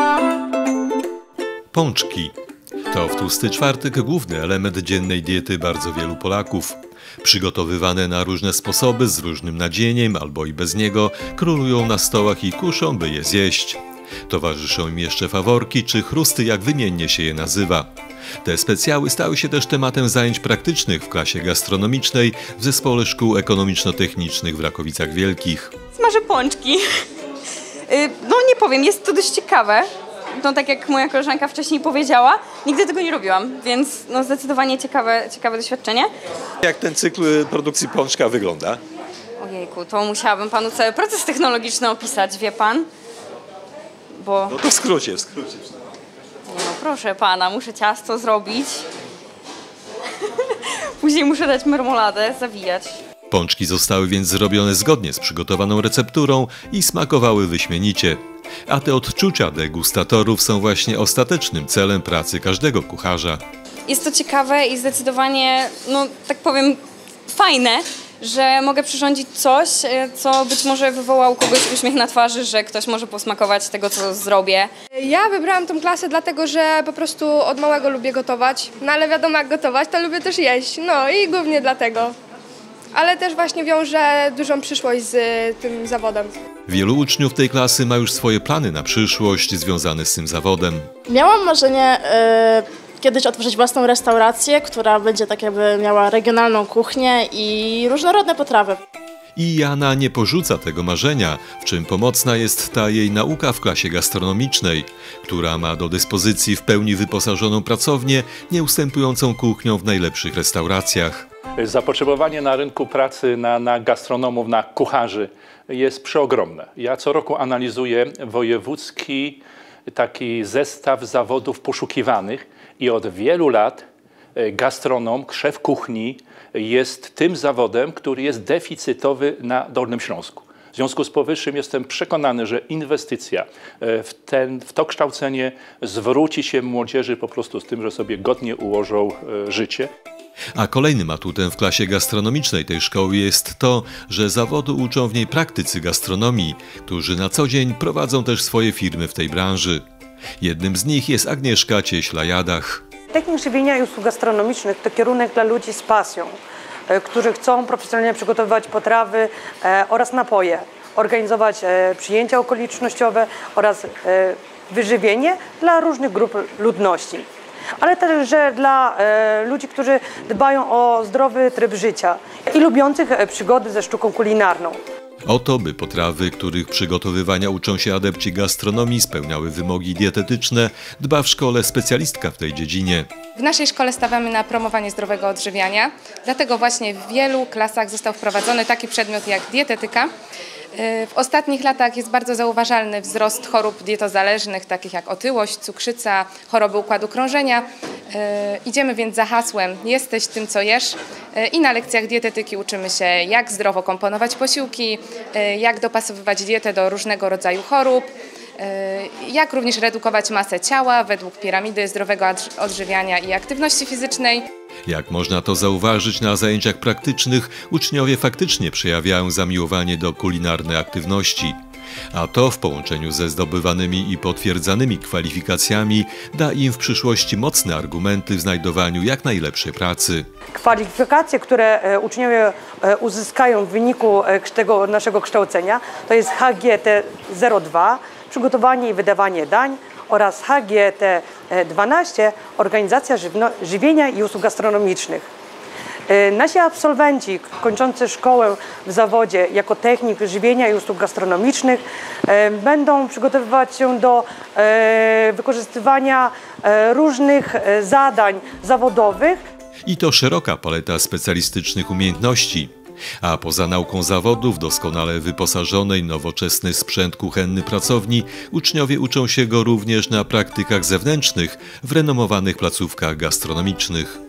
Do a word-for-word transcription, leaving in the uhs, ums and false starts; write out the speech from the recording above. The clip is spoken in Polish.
Pączki. To w tłusty czwartek główny element dziennej diety bardzo wielu Polaków. Przygotowywane na różne sposoby, z różnym nadzieniem albo i bez niego, królują na stołach i kuszą, by je zjeść. Towarzyszą im jeszcze faworki czy chrusty, jak wymiennie się je nazywa. Te specjały stały się też tematem zajęć praktycznych w klasie gastronomicznej w Zespole Szkół Ekonomiczno-Technicznych w Rakowicach Wielkich. Smażę pączki. No nie powiem, jest to dość ciekawe. No tak jak moja koleżanka wcześniej powiedziała, nigdy tego nie robiłam, więc no zdecydowanie ciekawe, ciekawe doświadczenie. Jak ten cykl produkcji pączka wygląda? Ojejku, to musiałabym panu cały proces technologiczny opisać, wie pan? Bo... No to w skrócie, w skrócie. No proszę pana, muszę ciasto zrobić. Później muszę dać marmoladę, zawijać. Pączki zostały więc zrobione zgodnie z przygotowaną recepturą i smakowały wyśmienicie. A te odczucia degustatorów są właśnie ostatecznym celem pracy każdego kucharza. Jest to ciekawe i zdecydowanie, no tak powiem, fajne, że mogę przyrządzić coś, co być może wywoła u kogoś uśmiech na twarzy, że ktoś może posmakować tego, co zrobię. Ja wybrałam tą klasę dlatego, że po prostu od małego lubię gotować, no ale wiadomo jak gotować, to lubię też jeść, no i głównie dlatego. Ale też właśnie wiąże dużą przyszłość z tym zawodem. Wielu uczniów tej klasy ma już swoje plany na przyszłość związane z tym zawodem. Miałam marzenie y, kiedyś otworzyć własną restaurację, która będzie tak jakby miała regionalną kuchnię i różnorodne potrawy. I Jana nie porzuca tego marzenia, w czym pomocna jest ta jej nauka w klasie gastronomicznej, która ma do dyspozycji w pełni wyposażoną pracownię, nie ustępującą kuchnią w najlepszych restauracjach. Zapotrzebowanie na rynku pracy na, na gastronomów, na kucharzy jest przeogromne. Ja co roku analizuję wojewódzki taki zestaw zawodów poszukiwanych i od wielu lat gastronom, szef kuchni jest tym zawodem, który jest deficytowy na Dolnym Śląsku. W związku z powyższym jestem przekonany, że inwestycja w, ten, w to kształcenie zwróci się młodzieży po prostu z tym, że sobie godnie ułożą życie. A kolejnym atutem w klasie gastronomicznej tej szkoły jest to, że zawodu uczą w niej praktycy gastronomii, którzy na co dzień prowadzą też swoje firmy w tej branży. Jednym z nich jest Agnieszka Cieśla-Jadach. Technik żywienia i usług gastronomicznych to kierunek dla ludzi z pasją, którzy chcą profesjonalnie przygotowywać potrawy oraz napoje, organizować przyjęcia okolicznościowe oraz wyżywienie dla różnych grup ludności. Ale też że dla e, ludzi, którzy dbają o zdrowy tryb życia i lubiących przygody ze sztuką kulinarną. O to, by potrawy, których przygotowywania uczą się adepci gastronomii, spełniały wymogi dietetyczne, dba w szkole specjalistka w tej dziedzinie. W naszej szkole stawiamy na promowanie zdrowego odżywiania, dlatego właśnie w wielu klasach został wprowadzony taki przedmiot jak dietetyka. W ostatnich latach jest bardzo zauważalny wzrost chorób dietozależnych, takich jak otyłość, cukrzyca, choroby układu krążenia. Idziemy więc za hasłem "jesteś tym, co jesz" i na lekcjach dietetyki uczymy się, jak zdrowo komponować posiłki, jak dopasowywać dietę do różnego rodzaju chorób, jak również redukować masę ciała według piramidy zdrowego odżywiania i aktywności fizycznej. Jak można to zauważyć na zajęciach praktycznych, uczniowie faktycznie przejawiają zamiłowanie do kulinarnej aktywności. A to w połączeniu ze zdobywanymi i potwierdzanymi kwalifikacjami da im w przyszłości mocne argumenty w znajdowaniu jak najlepszej pracy. Kwalifikacje, które uczniowie uzyskają w wyniku tego naszego kształcenia, to jest H G T zero dwa, przygotowanie i wydawanie dań, oraz H G T dwanaście, organizacja żywienia i usług gastronomicznych. Nasi absolwenci kończący szkołę w zawodzie jako technik żywienia i usług gastronomicznych będą przygotowywać się do wykorzystywania różnych zadań zawodowych. I to szeroka paleta specjalistycznych umiejętności. A poza nauką zawodów, doskonale wyposażonej, nowoczesny sprzęt kuchenny pracowni, uczniowie uczą się go również na praktykach zewnętrznych w renomowanych placówkach gastronomicznych.